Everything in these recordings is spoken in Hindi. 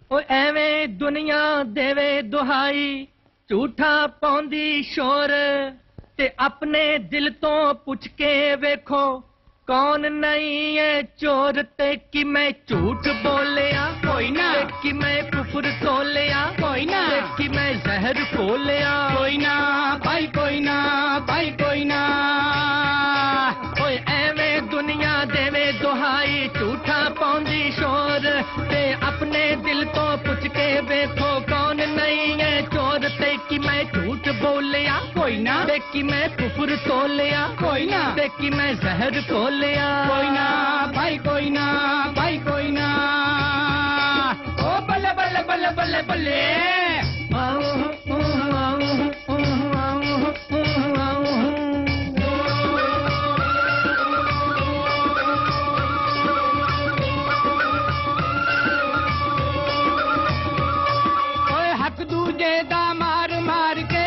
ओ एवें दुनिया देवे दुहाई झूठा पौंदी शोर ते अपने दिल तो पुछ के वेखो कौन नहीं है चोर ते कि मैं झूठ बोलिया कोई ना कि मैं कुफर तोलिया कोई ना कि मैं जहर खोलिया कोई ना भाई कोई ना भाई कोई ना ओए एवें दुनिया देवे दुहाई झूठा पौंदी शोर ते अपने दिल तो पुछ के देखो कौन नहीं है चोर ते कि मैं झूठ बोलिया कोई ना ते कि मैं कुफर तोलिया कोई ना ते कि मैं जहर खोलिया कोई ना भाई कोई ना भाई कोई ना ओ बल्ले बल्ले बल्ले बल्ले बल्ले दूजे दा मार मार के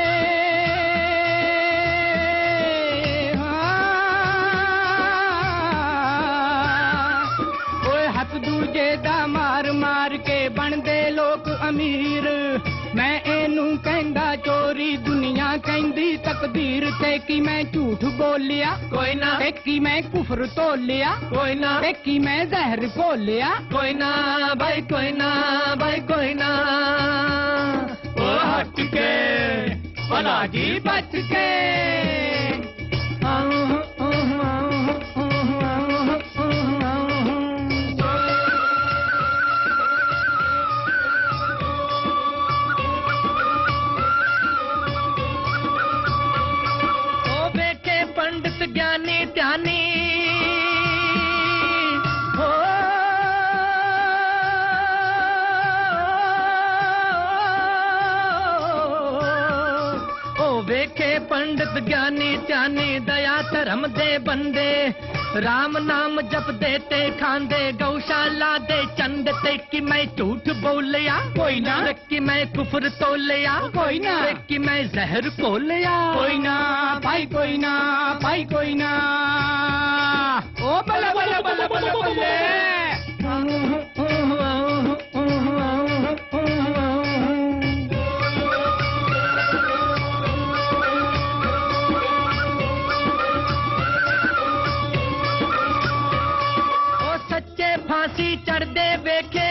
ओए हक दूजे दा मार मार के बनदे लोग अमीर मैं एनू कहंदा चोरी दुनिया कहंदी तकदीर ते कि मैं झूठ बोलिया कोई ना ते कि मैं कुफर तोलिया कोई ना ते कि मैं जहर घोलिया कोई ना भाई कोई ना भाई कोई ना हट के भला जी बच के ओ बेटे पंडित ज्ञानी ध्यानी वेखे पंडित ज्ञानी ध्यानी दया धर्म दे बंदे राम नाम जप देते खांदे गौशाला दे चंद ते कि मैं झूठ बोलिया कोई ना कि मैं कुफर तोलिया कोई ना कि मैं जहर खोलिया कोई ना भाई कोई ना भाई कोई ना ओ बल्ले बल्ले बल्ले बल्ले बल्ले फांसी चढ़ दे वेखे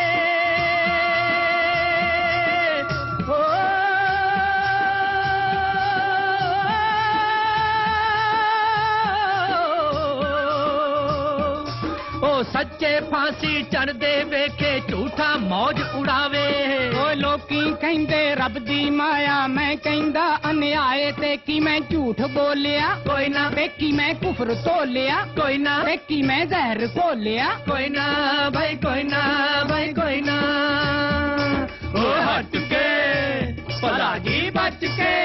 ओ सच्चे फांसी चढ़ दे वेखे झूठा मौज उड़ावे ओ लोकी कहंदे रब दी माया मैं कहंदा अन्याय ते कि मैं झूठ बोलिया कोई ना ते कि मैं कुफर तोलिया कोई ना ते कि मैं जहर घोलिया कोई ना भाई कोई ना भाई कोई ना ओ हट के भला जी बच के